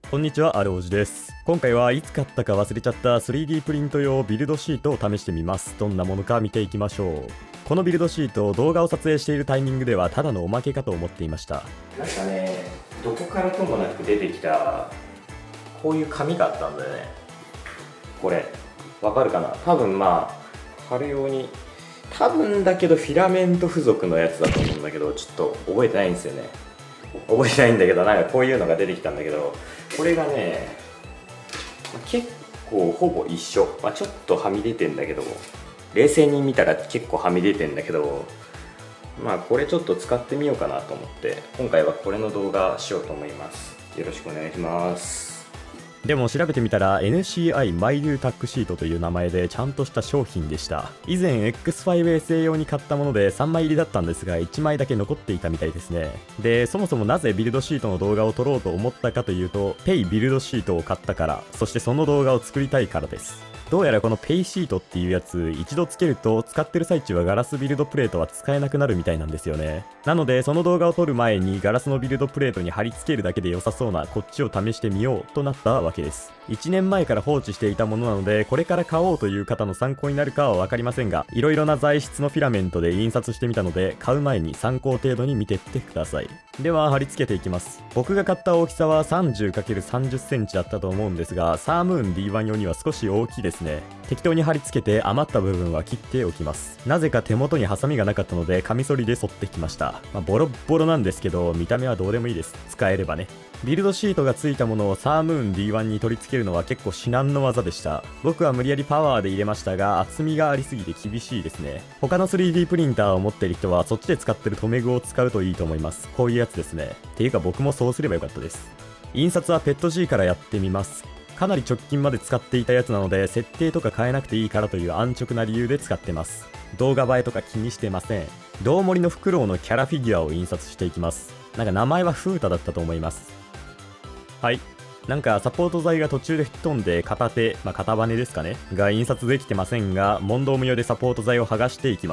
こんにちは、あるおじです。今回はいつ買ったか忘れちゃった 3D プリント用ビルドシートを試してみます。どんなものか見ていきましょう。このビルドシート、動画を撮影しているタイミングではただのおまけかと思っていました。なんかね、どこからともなく出てきたこういう紙があったんだよね。これわかるかな。多分貼るように、多分だけどフィラメント付属のやつだと思うんだけど、ちょっと覚えてないんですよね。覚えてないんだけど、なんかこういうのが出てきたんだけど、これがね、結構ほぼ一緒、ちょっとはみ出てんだけど、冷静に見たら結構はみ出てんだけど、これちょっと使ってみようかなと思って今回はこれの動画しようと思います。よろしくお願いします。でも調べてみたら NCI マイルータックシートという名前でちゃんとした商品でした。以前 X5SA 用に買ったもので3枚入りだったんですが1枚だけ残っていたみたいですね。で、そもそもなぜビルドシートの動画を撮ろうと思ったかというと、ペイビルドシートを買ったから、そしてその動画を作りたいからです。どうやらこのペイシートっていうやつ、一度つけると使ってる最中はガラスビルドプレートは使えなくなるみたいなんですよね。なのでその動画を撮る前にガラスのビルドプレートに貼り付けるだけで良さそうなこっちを試してみようとなったわけです。1年前から放置していたものなので、これから買おうという方の参考になるかは分かりませんが、いろいろな材質のフィラメントで印刷してみたので、買う前に参考程度に見てってください。では貼り付けていきます。僕が買った大きさは 30×30 センチだったと思うんですが、サームーン D1 用には少し大きいですね。適当に貼り付けて余った部分は切っておきます。なぜか手元にハサミがなかったのでカミソリで剃ってきました。ボロッボロなんですけど、見た目はどうでもいいです。使えればね。ビルドシートがついたものをサームーン D1 に取り付けるのは結構至難の技でした。僕は無理やりパワーで入れましたが、厚みがありすぎて厳しいですね。他の 3D プリンターを持っている人はそっちで使ってる留め具を使うといいと思います。こういうやつですね。っていうか僕もそうすればよかったです。印刷はペット G からやってみます。かなり直近まで使っていたやつなので、設定とか変えなくていいからという安直な理由で使ってます。動画映えとか気にしてません。どうもりのフクロウのキャラフィギュアを印刷していきます。なんか名前はフータだったと思います。はい。なんかサポート材が途中で吹っ飛んで片手、片バネですかねが印刷できてませんが、問答無用でサポート材を剥がしていきます。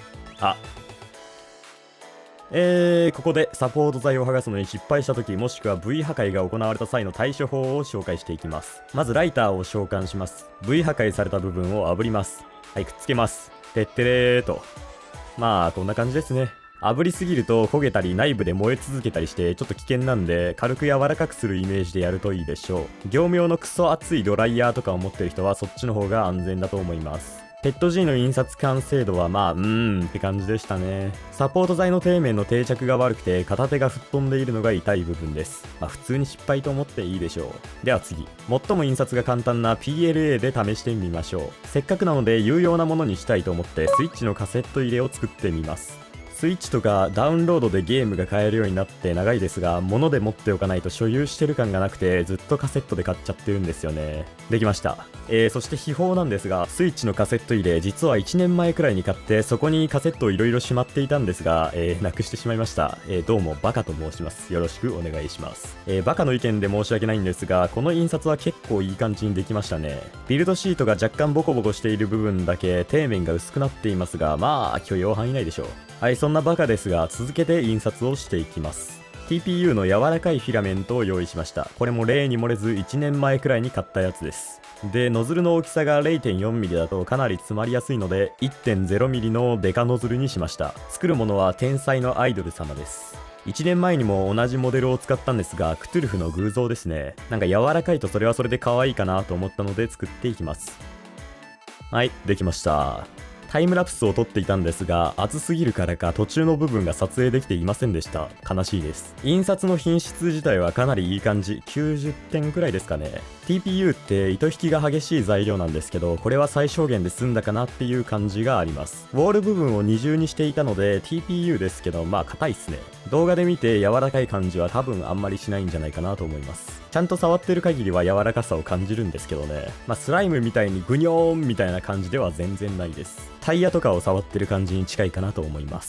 ここでサポート材を剥がすのに失敗した時、もしくは V 破壊が行われた際の対処法を紹介していきます。まずライターを召喚します。 V 破壊された部分を炙ります。はい、くっつけます。てってれーと。こんな感じですね。炙りすぎると焦げたり内部で燃え続けたりしてちょっと危険なんで、軽く柔らかくするイメージでやるといいでしょう。業務用のクソ熱いドライヤーとかを持ってる人はそっちの方が安全だと思います。ペット G の印刷完成度はって感じでしたね。サポート材の底面の定着が悪くて片手が吹っ飛んでいるのが痛い部分です。普通に失敗と思っていいでしょう。では次、最も印刷が簡単な PLA で試してみましょう。せっかくなので有用なものにしたいと思ってスイッチのカセット入れを作ってみます。スイッチとかダウンロードでゲームが買えるようになって長いですが、物で持っておかないと所有してる感がなくてずっとカセットで買っちゃってるんですよね。できました。そして秘宝なんですが、スイッチのカセット入れ実は1年前くらいに買ってそこにカセットをいろいろしまっていたんですが、なくしてしまいました。どうもバカと申します。よろしくお願いします。バカの意見で申し訳ないんですが、この印刷は結構いい感じにできましたね。ビルドシートが若干ボコボコしている部分だけ底面が薄くなっていますが、許容範囲内でしょう。はい、そんなバカですが続けて印刷をしていきます。 TPU の柔らかいフィラメントを用意しました。これも例に漏れず1年前くらいに買ったやつです。で、ノズルの大きさが 0.4mm だとかなり詰まりやすいので 1.0mm のデカノズルにしました。作るものは天才のアイドル様です。1年前にも同じモデルを使ったんですが、クトゥルフの偶像ですね。なんか柔らかいとそれはそれで可愛いかなと思ったので作っていきます。はい、できました。タイムラプスを撮っていたんですが、熱すぎるからか途中の部分が撮影できていませんでした。悲しいです。印刷の品質自体はかなりいい感じ。90点くらいですかね。TPU って糸引きが激しい材料なんですけど、これは最小限で済んだかなっていう感じがあります。ウォール部分を二重にしていたので TPU ですけど、硬いっすね。動画で見て柔らかい感じは多分あんまりしないんじゃないかなと思います。ちゃんと触ってる限りは柔らかさを感じるんですけどね。スライムみたいにグニョーンみたいな感じでは全然ないです。タイヤとかを触ってる感じに近いかなと思います。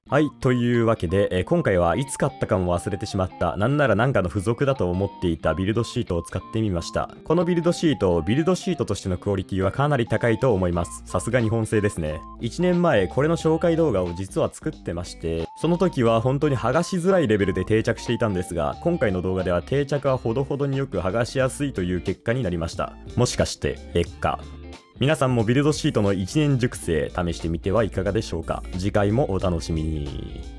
はい、というわけで、今回はいつ買ったかも忘れてしまった、なんならなんかの付属だと思っていたビルドシートを使ってみました。このビルドシートとしてのクオリティはかなり高いと思います。さすが日本製ですね。1年前、これの紹介動画を実は作ってまして、その時は本当に剥がしづらいレベルで定着していたんですが、今回の動画では定着はほどほどによく剥がしやすいという結果になりました。もしかして、劣化。皆さんもビルドシートの1年熟成試してみてはいかがでしょうか。次回もお楽しみに。